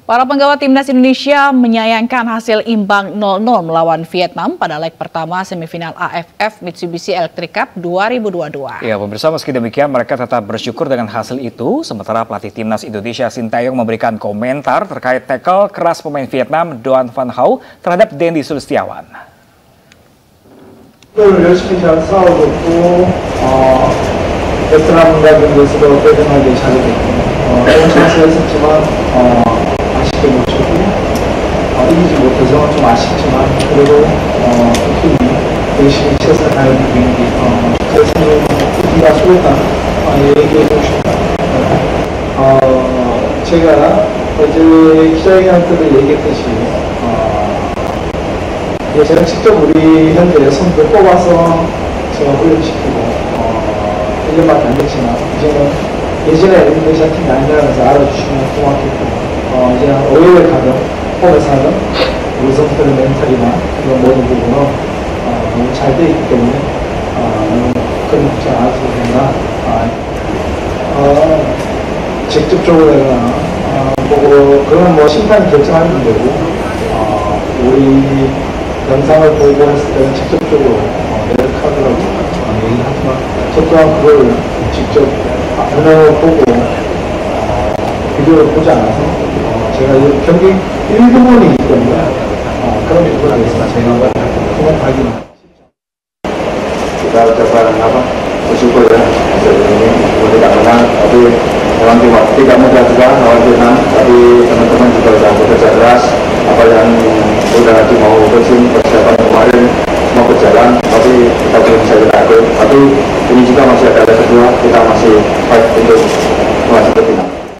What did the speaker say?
Para penggawa timnas Indonesia menyayangkan hasil imbang 0-0 melawan Vietnam pada leg pertama semifinal AFF Mitsubishi Electric Cup 2022. Ya, pemirsa, meski demikian mereka tetap bersyukur dengan hasil itu. Sementara pelatih timnas Indonesia Sintayong memberikan komentar terkait tackle keras pemain Vietnam Doan Van Hau terhadap Dendi Sulistiawan. 열심히 잘 싸워줬고 베트남과 경기에서도 빼꼼하게 잘해줬고 너무 찬스했었지만 아쉽게 못 쳤고 이기지 못해서 좀 아쉽지만 그래도 팀이 열심히 최선을 다하는 경기 그래서 우리가 수고했다 얘기해주고 싶다. 제가 어제 기자회견 때도 얘기했듯이 제가 직접 우리 현재 선수들 뽑아서 제가 훈련시키고 1년밖에 안 됐지만 이제는 예전에 인도네시아 팀이 아니라면서 알아주시면 고맙겠고 이제 어디를 가든 홈에서 하든 우리 선수들의 멘탈이나 이런 모든 부분은 너무 잘 돼 있기 때문에 그런 걱정 안 하셔도 된다. 직접적으로 내가 보고 그건 뭐 심판이 결정하는 문제고 우리 영상을 보고 했을 때는 직접적으로 레드카드라고 얘기를 하지만 저 또한 그걸 직접 화면을 보고 비디오를 보지 않아서 제가 경기 일부분이기 때문에 그런 부분에 대해서 제가 그만 발견합니다. Kita ucapkan bersyukur ya hasil ini walaupun tidak menang, tapi memang tidak mudah juga lawan Vietnam, tapi teman-teman juga sudah bekerja keras. Apa yang sudah mau persiapan kemarin semua berjalan, tapi kita belum bisa berakhir. Tapi ini juga masih ada leg kedua, kita masih fight untuk masuk ke